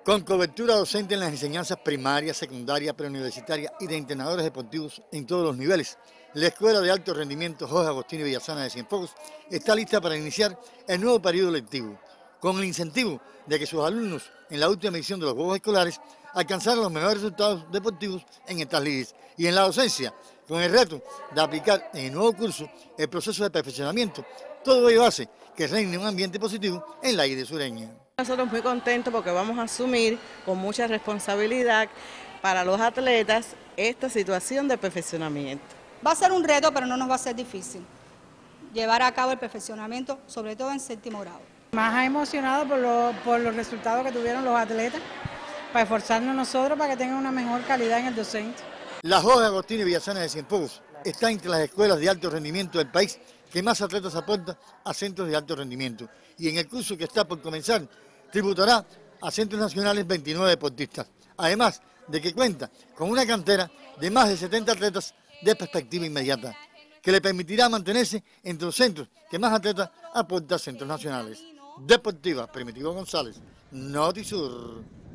Con cobertura docente en las enseñanzas primaria, secundaria, preuniversitaria y de entrenadores deportivos en todos los niveles, la Escuela de Alto Rendimiento Jorge Agostinho Villasana de Cienfuegos está lista para iniciar el nuevo periodo lectivo, con el incentivo de que sus alumnos en la última edición de los Juegos Escolares alcanzaran los mejores resultados deportivos en estas ligas, y en la docencia, con el reto de aplicar en el nuevo curso el proceso de perfeccionamiento. Todo ello hace que reine un ambiente positivo en la isla sureña. Nosotros muy contentos porque vamos a asumir con mucha responsabilidad para los atletas esta situación de perfeccionamiento. Va a ser un reto, pero no nos va a ser difícil llevar a cabo el perfeccionamiento, sobre todo en séptimo grado. Más emocionado por los resultados que tuvieron los atletas, para esforzarnos nosotros para que tengan una mejor calidad en el docente. La Jorge Agostinho Villasana de Cienfuegos está entre las escuelas de alto rendimiento del país que más atletas aporta a centros de alto rendimiento, y en el curso que está por comenzar tributará a centros nacionales 29 deportistas, además de que cuenta con una cantera de más de 70 atletas de perspectiva inmediata, que le permitirá mantenerse entre los centros que más atletas aporta a centros nacionales. Deportiva, Primitivo González, Notisur.